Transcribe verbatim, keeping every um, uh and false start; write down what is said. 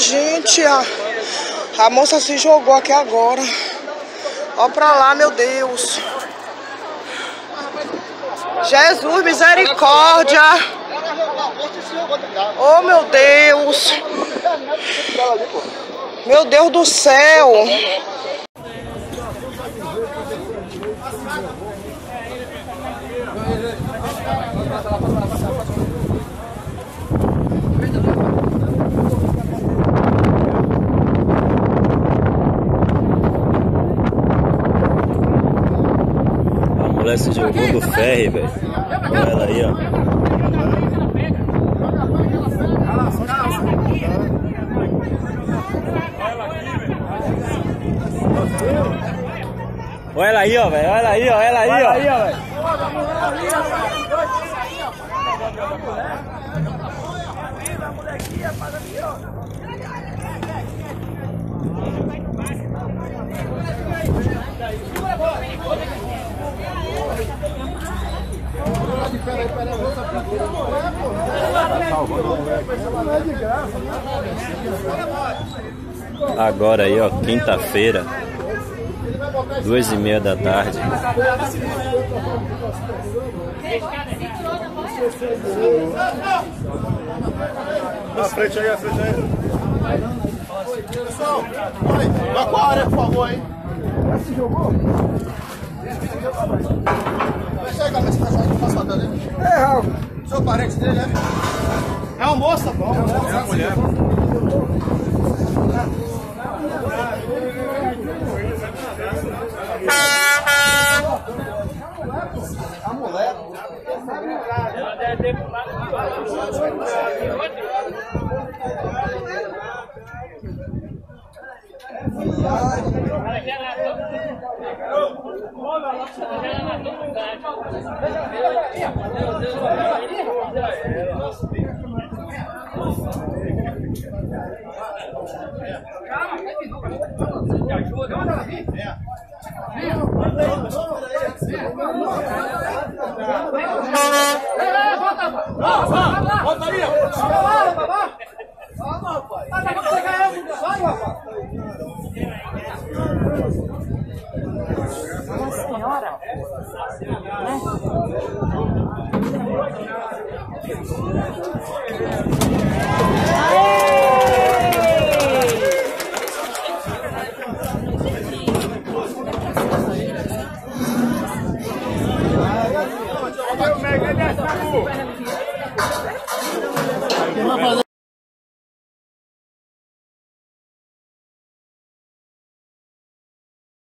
gente, a, a moça se jogou aqui agora. Ó pra lá, meu Deus. Jesus, misericórdia. Oh, meu Deus. Meu Deus do céu. A mulher se jogou do ferry, velho. Olha ela aí, ó. Olha ela aí, ó, velho. Olha ela aí, ó. Olha ela aí, ó. Olha aí, ó, velho. Agora aí, ó, quinta-feira, duas e meia da tarde. Na frente aí, na frente aí. Pessoal, vai com a área, por favor, hein? Já se jogou? Deixa aí, cabeça, que eu faço papel dele. É, Raul. Sou parente dele, né? É uma moça, bom. É uma mulher. A mulher. Ela deve ter pulado aqui, ó. Volta aí! Nossa Senhora! Né?